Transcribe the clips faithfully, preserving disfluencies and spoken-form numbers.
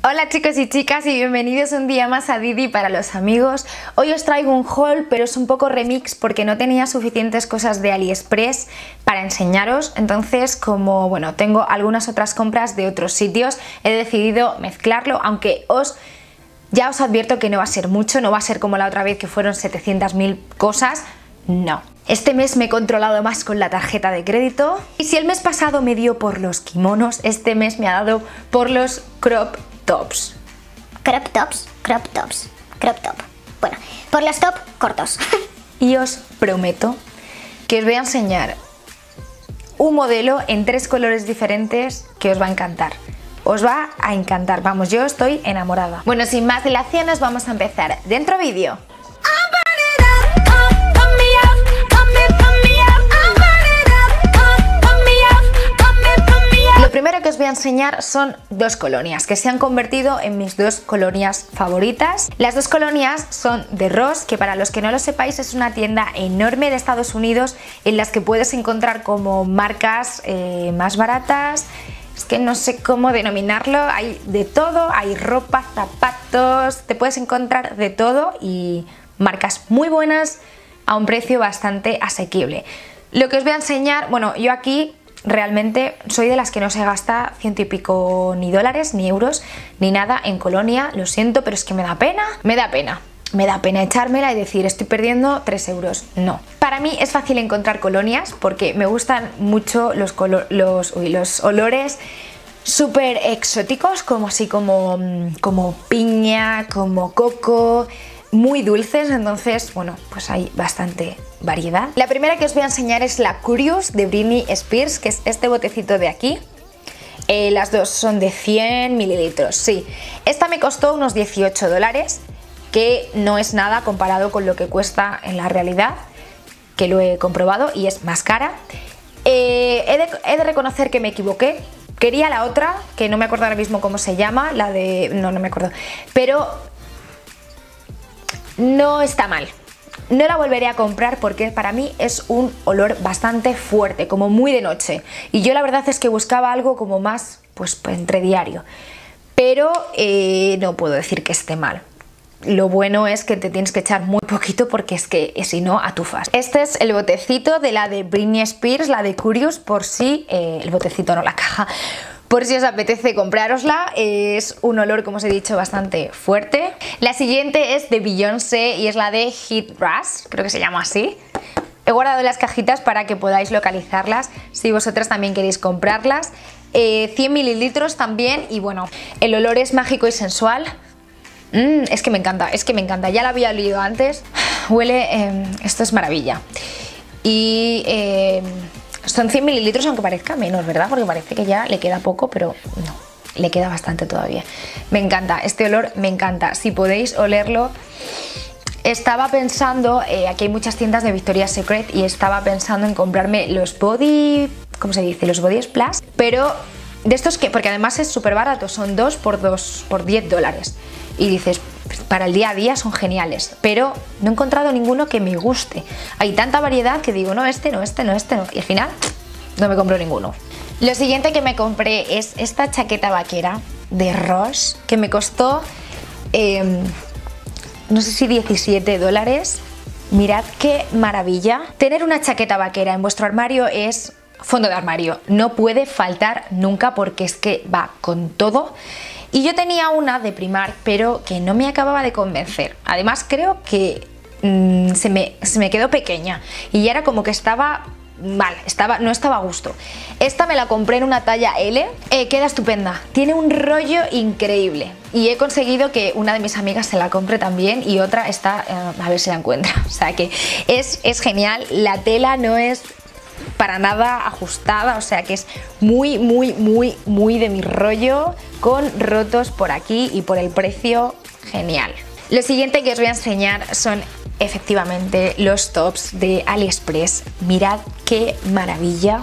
Hola chicos y chicas y bienvenidos un día más a Didi para los amigos. Hoy os traigo un haul, pero es un poco remix porque no tenía suficientes cosas de AliExpress para enseñaros. Entonces, como bueno, tengo algunas otras compras de otros sitios, he decidido mezclarlo, aunque os ya os advierto que no va a ser mucho, no va a ser como la otra vez que fueron setecientas mil cosas, no. Este mes me he controlado más con la tarjeta de crédito y si el mes pasado me dio por los kimonos, este mes me ha dado por los crop tops. Crop tops, crop tops, crop top. Bueno, por los top cortos. Y os prometo que os voy a enseñar un modelo en tres colores diferentes que os va a encantar. Os va a encantar, vamos, yo estoy enamorada. Bueno, sin más dilaciones, vamos a empezar. Dentro vídeo. Lo primero que os voy a enseñar son dos colonias que se han convertido en mis dos colonias favoritas. Las dos colonias son de Ross, que para los que no lo sepáis es una tienda enorme de Estados Unidos en las que puedes encontrar como marcas eh, más baratas. Es que no sé cómo denominarlo, hay de todo, hay ropa, zapatos, te puedes encontrar de todo y marcas muy buenas a un precio bastante asequible. Lo que os voy a enseñar, bueno, yo aquí realmente soy de las que no se gasta ciento y pico ni dólares, ni euros, ni nada en colonia, lo siento, pero es que me da pena, me da pena. Me da pena echármela y decir estoy perdiendo tres euros. No. Para mí es fácil encontrar colonias porque me gustan mucho los, los, uy, los olores súper exóticos, como así como, como piña, como coco, muy dulces, entonces bueno, pues hay bastante variedad. La primera que os voy a enseñar es la Curious de Britney Spears, que es este botecito de aquí. Eh, las dos son de cien mililitros, sí. Esta me costó unos dieciocho dólares, que no es nada comparado con lo que cuesta en la realidad, que lo he comprobado y es más cara. Eh, he, de, he de reconocer que me equivoqué. Quería la otra, que no me acuerdo ahora mismo cómo se llama, la de... no, no me acuerdo. Pero no está mal. No la volveré a comprar porque para mí es un olor bastante fuerte, como muy de noche. Y yo la verdad es que buscaba algo como más, pues, entre diario. Pero eh, no puedo decir que esté mal. Lo bueno es que te tienes que echar muy poquito porque es que si no atufas. Este es el botecito de la de Britney Spears, la de Curious, por si, eh, el botecito no la caja, por si os apetece comprárosla. Es un olor, como os he dicho, bastante fuerte. La siguiente es de Beyoncé y es la de Hit Rush, creo que se llama así. He guardado las cajitas para que podáis localizarlas si vosotras también queréis comprarlas. Eh, cien mililitros también y bueno, el olor es mágico y sensual. Mm, es que me encanta, es que me encanta, ya la había olido antes, huele, eh, esto es maravilla. Y eh, son cien mililitros aunque parezca menos, ¿verdad? Porque parece que ya le queda poco, pero no, le queda bastante todavía. Me encanta, este olor me encanta, si podéis olerlo. Estaba pensando, eh, aquí hay muchas tiendas de Victoria's Secret y estaba pensando en comprarme los body, ¿cómo se dice? Los body splash, pero de estos que, porque además es súper barato, son dos por dos, por diez dólares. Y dices, para el día a día son geniales, pero no he encontrado ninguno que me guste. Hay tanta variedad que digo, no, este no, este no, este no. Y al final no me compro ninguno. Lo siguiente que me compré es esta chaqueta vaquera de Ross, que me costó, eh, no sé si diecisiete dólares. Mirad qué maravilla. Tener una chaqueta vaquera en vuestro armario es fondo de armario. No puede faltar nunca porque es que va con todo. Y yo tenía una de Primark, pero que no me acababa de convencer. Además creo que mmm, se, me, se me quedó pequeña y ya era como que estaba mal, estaba, no estaba a gusto. Esta me la compré en una talla L, eh, queda estupenda, tiene un rollo increíble. Y he conseguido que una de mis amigas se la compre también y otra está, eh, a ver si la encuentra. O sea que es, es genial, la tela no es para nada ajustada, o sea que es muy muy muy muy de mi rollo, con rotos por aquí y por el precio genial. Lo siguiente que os voy a enseñar son efectivamente los tops de AliExpress. Mirad qué maravilla,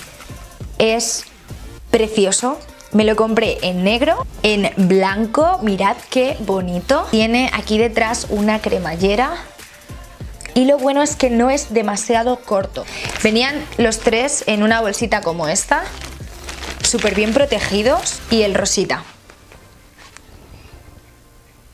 es precioso. Me lo compré en negro, en blanco, mirad qué bonito. Tiene aquí detrás una cremallera. Y lo bueno es que no es demasiado corto. Venían los tres en una bolsita como esta, súper bien protegidos, y el rosita.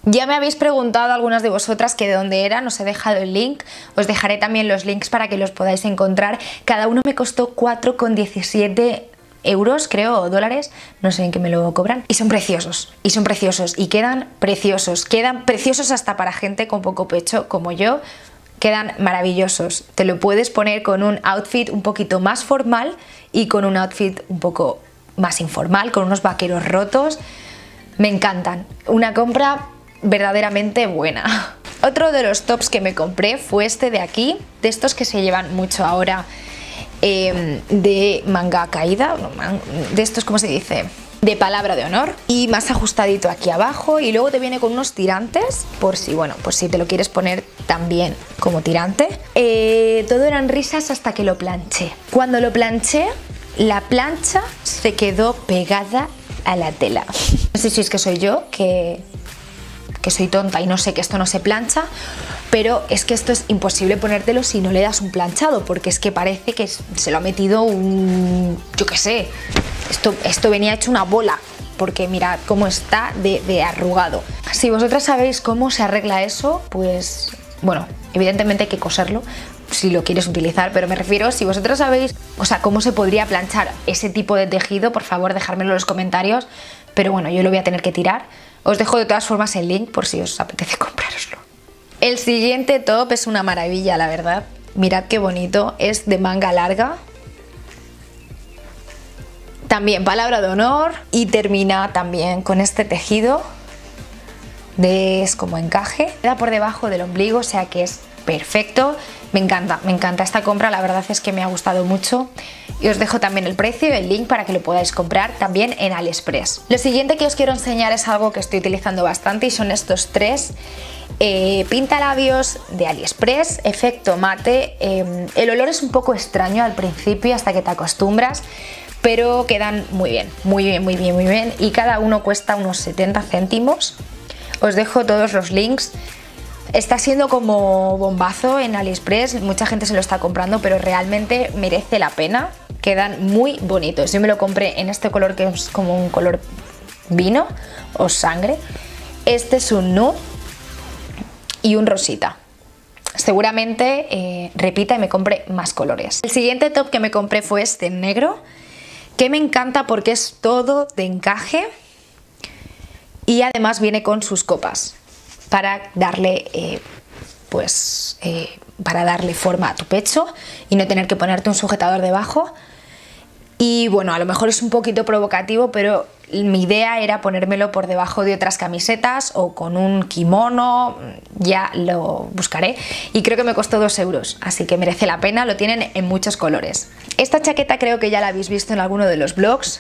Ya me habéis preguntado algunas de vosotras que de dónde eran, os he dejado el link, os dejaré también los links para que los podáis encontrar. Cada uno me costó cuatro con diecisiete euros, creo, o dólares, no sé en qué me lo cobran, y son preciosos, y son preciosos, y quedan preciosos, quedan preciosos hasta para gente con poco pecho como yo, quedan maravillosos. Te lo puedes poner con un outfit un poquito más formal y con un outfit un poco más informal, con unos vaqueros rotos. Me encantan, una compra verdaderamente buena. Otro de los tops que me compré fue este de aquí, de estos que se llevan mucho ahora, eh, de manga caída, de estos, ¿cómo se dice?, de palabra de honor, y más ajustadito aquí abajo, y luego te viene con unos tirantes por si, bueno, pues si te lo quieres poner también como tirante. Eh, todo eran risas hasta que lo planché. Cuando lo planché, la plancha se quedó pegada a la tela. No sé si es que soy yo, que, que soy tonta y no sé que esto no se plancha, pero es que esto es imposible ponértelo si no le das un planchado, porque es que parece que se lo ha metido un... yo qué sé, esto, esto venía hecho una bola, porque mirad cómo está de, de arrugado. Si vosotras sabéis cómo se arregla eso, pues bueno, evidentemente hay que coserlo si lo quieres utilizar, pero me refiero, si vosotros sabéis, o sea, cómo se podría planchar ese tipo de tejido, por favor dejármelo en los comentarios, pero bueno, yo lo voy a tener que tirar. Os dejo de todas formas el link por si os apetece comprároslo. El siguiente top es una maravilla, la verdad. Mirad qué bonito, es de manga larga. También palabra de honor, y termina también con este tejido de, es como encaje. Queda por debajo del ombligo, o sea que es perfecto. Me encanta, me encanta esta compra, la verdad es que me ha gustado mucho. Y os dejo también el precio y el link para que lo podáis comprar también en AliExpress. Lo siguiente que os quiero enseñar es algo que estoy utilizando bastante, y son estos tres eh, pintalabios de AliExpress, efecto mate. Eh, el olor es un poco extraño al principio hasta que te acostumbras, pero quedan muy bien, muy bien, muy bien, muy bien, y cada uno cuesta unos setenta céntimos. Os dejo todos los links. Está siendo como bombazo en AliExpress, mucha gente se lo está comprando, pero realmente merece la pena. Quedan muy bonitos. Yo me lo compré en este color que es como un color vino o sangre. Este es un nude y un rosita. Seguramente eh, repita y me compre más colores. El siguiente top que me compré fue este en negro, que me encanta porque es todo de encaje y además viene con sus copas para darle eh, pues eh, para darle forma a tu pecho y no tener que ponerte un sujetador debajo. Y bueno, a lo mejor es un poquito provocativo, pero mi idea era ponérmelo por debajo de otras camisetas o con un kimono, ya lo buscaré, y creo que me costó dos euros, así que merece la pena, lo tienen en muchos colores. Esta chaqueta creo que ya la habéis visto en alguno de los vlogs.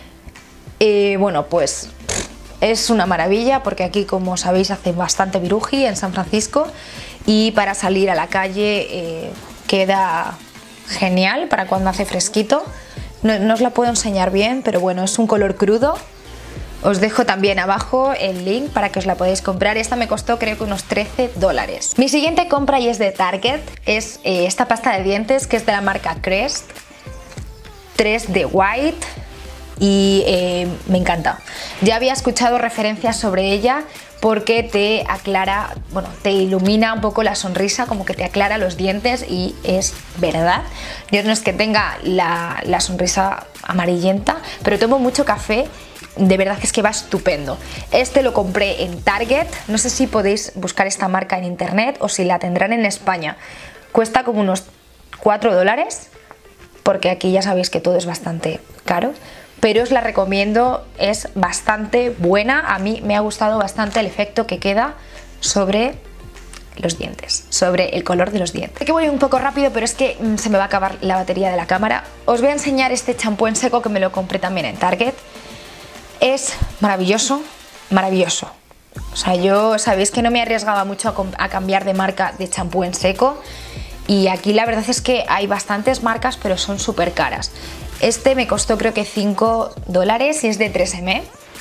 Eh, bueno, pues es una maravilla porque aquí, como sabéis, hace bastante viruji en San Francisco, y para salir a la calle eh, queda genial para cuando hace fresquito. No, no os la puedo enseñar bien, pero bueno, es un color crudo. Os dejo también abajo el link para que os la podáis comprar. Esta me costó creo que unos trece dólares. Mi siguiente compra, y es de Target, es eh, esta pasta de dientes que es de la marca Crest, tres de White, y eh, me encanta. Ya había escuchado referencias sobre ella porque te aclara, bueno, te ilumina un poco la sonrisa, como que te aclara los dientes, y es verdad. Yo no es que tenga la, la sonrisa amarillenta, pero tomo mucho café, de verdad que es que va estupendo. Este lo compré en Target, no sé si podéis buscar esta marca en internet o si la tendrán en España. Cuesta como unos cuatro dólares, porque aquí ya sabéis que todo es bastante caro. Pero os la recomiendo, es bastante buena. A mí me ha gustado bastante el efecto que queda sobre los dientes, sobre el color de los dientes. Sé que voy un poco rápido, pero es que mmm, se me va a acabar la batería de la cámara. Os voy a enseñar este champú en seco que me lo compré también en Target. Es maravilloso, maravilloso. O sea, yo sabéis que no me arriesgaba mucho a, a cambiar de marca de champú en seco, y aquí la verdad es que hay bastantes marcas, pero son súper caras. Este me costó creo que cinco dólares y es de tres eme.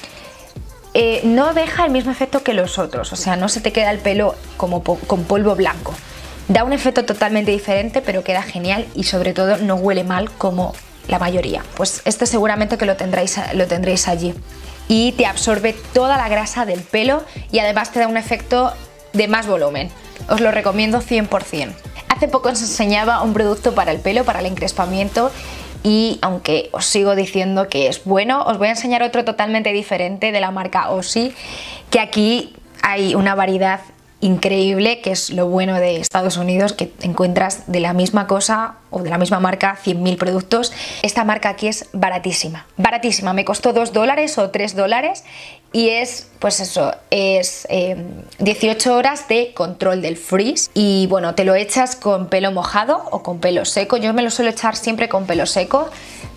Eh, no deja el mismo efecto que los otros, o sea, no se te queda el pelo como po con polvo blanco. Da un efecto totalmente diferente, pero queda genial, y sobre todo no huele mal como la mayoría. Pues este seguramente que lo tendréis, lo tendréis allí. y te absorbe toda la grasa del pelo y además te da un efecto de más volumen. Os lo recomiendo cien por cien. Hace poco os enseñaba un producto para el pelo, para el encrespamiento, y aunque os sigo diciendo que es bueno, os voy a enseñar otro totalmente diferente de la marca Aussie, que aquí hay una variedad increíble, que es lo bueno de Estados Unidos, que encuentras de la misma cosa o de la misma marca cien mil productos. Esta marca aquí es baratísima, baratísima, me costó dos dólares o tres dólares y es, pues eso, es eh, dieciocho horas de control del frizz y bueno, te lo echas con pelo mojado o con pelo seco. Yo me lo suelo echar siempre con pelo seco.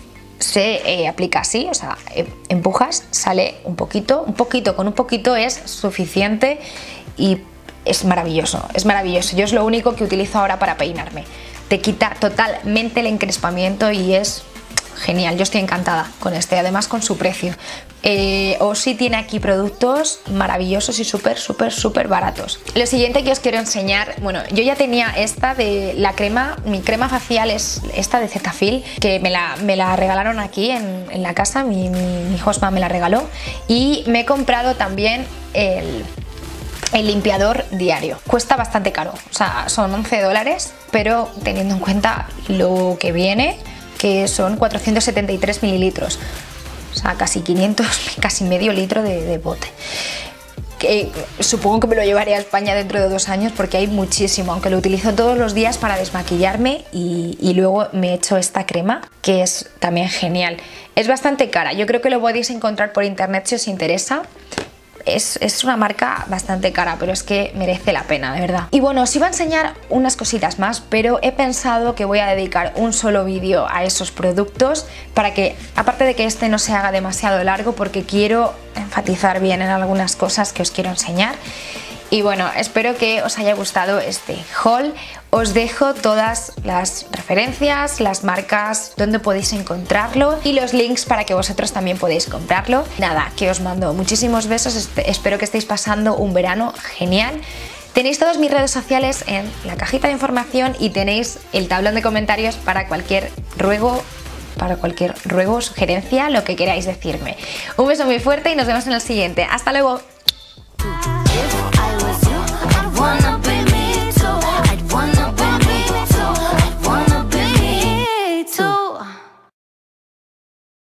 Se eh, aplica así, o sea, eh, empujas, sale un poquito, un poquito, con un poquito es suficiente y es maravilloso, es maravilloso. Yo es lo único que utilizo ahora para peinarme. Te quita totalmente el encrespamiento y es genial. Yo estoy encantada con este, además con su precio. Eh, Aussie tiene aquí productos maravillosos y súper, súper, súper baratos. Lo siguiente que os quiero enseñar, bueno, yo ya tenía esta de la crema, mi crema facial es esta de Cetaphil, que me la, me la regalaron aquí en, en la casa, mi, mi, mi hostma me la regaló, y me he comprado también el... el limpiador diario. Cuesta bastante caro, o sea, son once dólares, pero teniendo en cuenta lo que viene, que son cuatrocientos setenta y tres mililitros, o sea, casi quinientos, casi medio litro de, de bote. Que supongo que me lo llevaré a España dentro de dos años porque hay muchísimo, aunque lo utilizo todos los días para desmaquillarme y, y luego me echo esta crema que es también genial. Es bastante cara, yo creo que lo podéis encontrar por internet si os interesa. Es, es una marca bastante cara, pero es que merece la pena, de verdad. Y bueno, os iba a enseñar unas cositas más, pero he pensado que voy a dedicar un solo vídeo a esos productos para que, aparte de que este no se haga demasiado largo, porque quiero enfatizar bien en algunas cosas que os quiero enseñar. Y bueno, espero que os haya gustado este haul. Os dejo todas las referencias, las marcas donde podéis encontrarlo y los links para que vosotros también podáis comprarlo. Nada, que os mando muchísimos besos, espero que estéis pasando un verano genial. Tenéis todas mis redes sociales en la cajita de información y tenéis el tablón de comentarios para cualquier ruego, para cualquier ruego, sugerencia, lo que queráis decirme. Un beso muy fuerte y nos vemos en el siguiente. ¡Hasta luego!